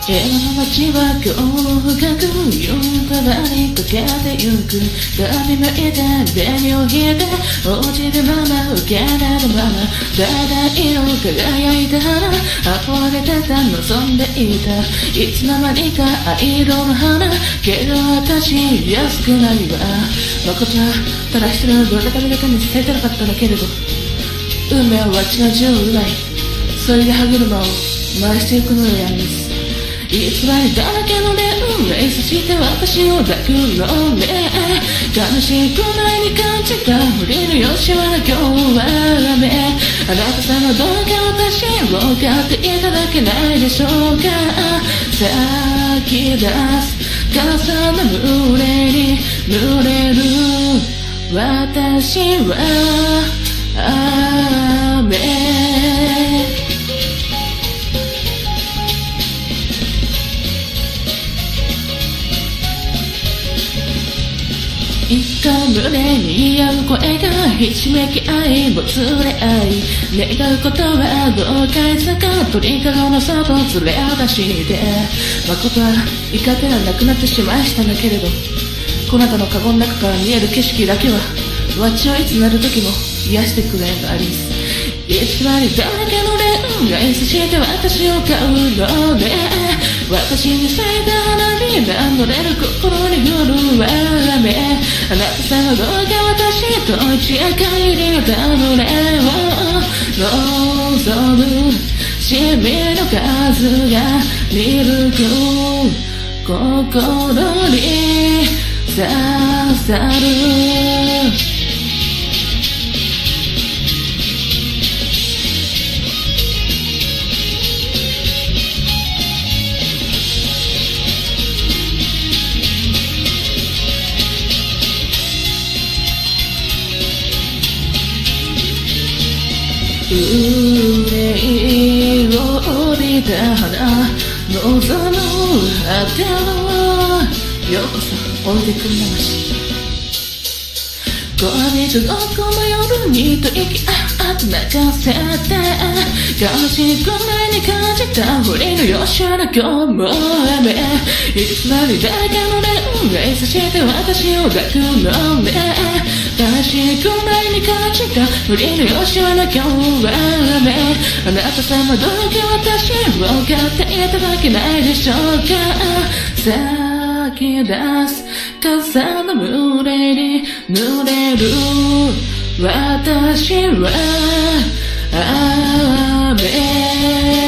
夜の街はこう深く夜束に溶けてゆく髪巻いて紅を引いて落ちるまま受け入れるままだだ色輝いた花溢れてた望んでいたいつの間にか藍色の花けど私安くないわ誠はただ一人のどれだけに伝えたかっただけれど運命は血の銃うまいそれで歯車を回していくのよやんです偽りだらけの運命そして私を抱くのね悲しくないに感じたふりのよしは今日は雨あなた様どうか私を買っていただけないでしょうか咲き出す傘の群れに濡れる私は雨一回胸に合う声がひしめき合いもつれ合い願うことはどうかいつか鳥かごの外連れ出して誠は言い方がなくなってしまいしたんだけれどこなたのカゴの中から見える景色だけはわっちをいつなる時も癒してくれるアリス偽りだらけの恋愛そして私を買うのね私に咲いた花に名乗れる心に降る雨あなた様どうか私と一夜限りのたれを望むシミの数が見るく心に刺さる憂いを帯びた花望む果てのようこそ置いてくる魂恋人ごっこの夜にと息あっと泣かせて悲しくないに感じたふりのよしな今日も雨いつまで誰かの恋愛そして私を抱くのね悲しくないに感じたふりのよしな今日は雨あなた様どうか私を買っていただけないでしょうか咲き出す傘の群れに濡れる私は雨